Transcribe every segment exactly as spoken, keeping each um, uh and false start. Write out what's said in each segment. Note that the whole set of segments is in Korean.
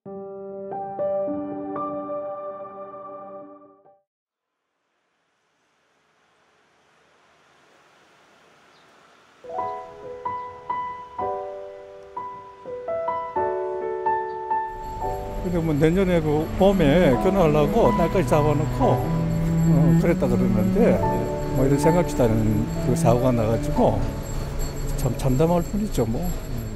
근데 뭐 내년에 그 봄에 결혼하려고 날까지 잡아놓고 어, 그랬다 그러는데 뭐 이런 생각지도 않은 그 사고가 나가지고 참 참담할 뿐이죠 뭐.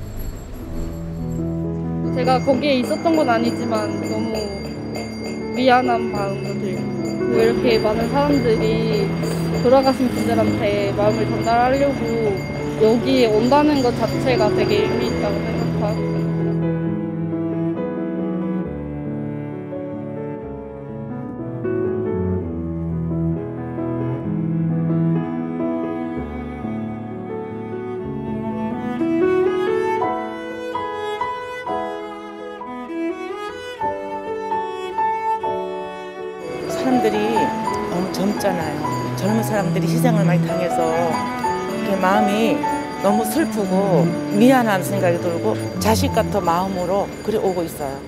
제가 거기에 있었던 건 아니지만 너무 미안한 마음도 들고 왜 이렇게 많은 사람들이 돌아가신 분들한테 마음을 전달하려고 여기에 온다는 것 자체가 되게 의미 있다고 생각하고. 사람들이 너무 젊잖아요. 젊은 사람들이 희생을 많이 당해서 이렇게 마음이 너무 슬프고 미안한 생각이 들고 자식 같은 마음으로 그래 오고 있어요.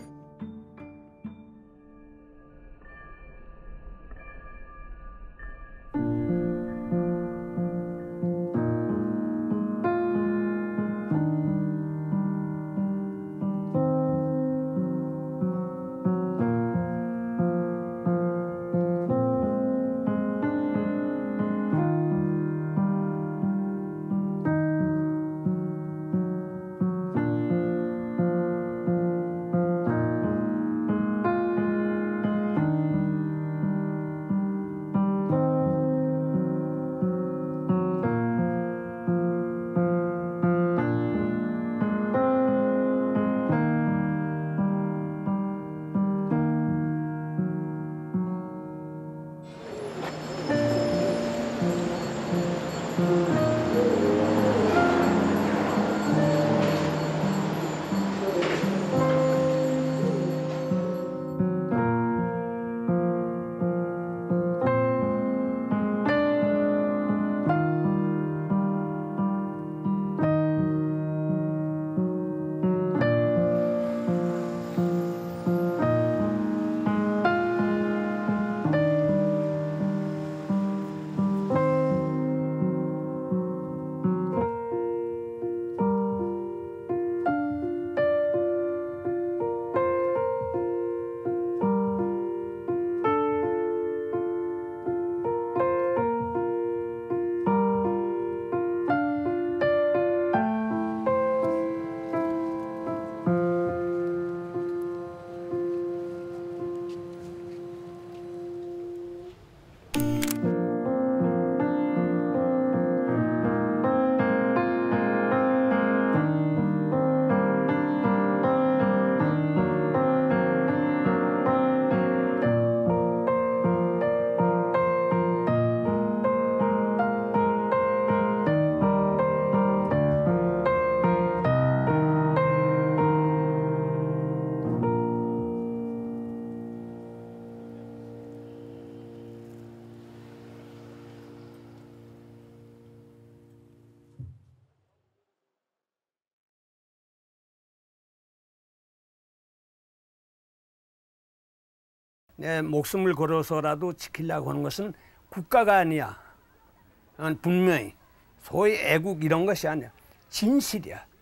내 목숨을 걸어서라도 지키려고 하는 것은 국가가 아니야. 분명히 소위 애국 이런 것이 아니야. 진실이야.